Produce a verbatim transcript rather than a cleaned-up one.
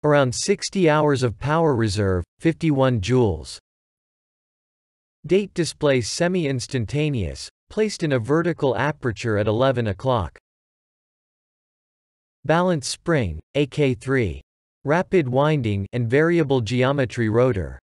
Around sixty hours of power reserve, fifty-one joules. Date display semi-instantaneous, placed in a vertical aperture at eleven o'clock. Balance spring, A K three. Rapid winding and variable geometry rotor.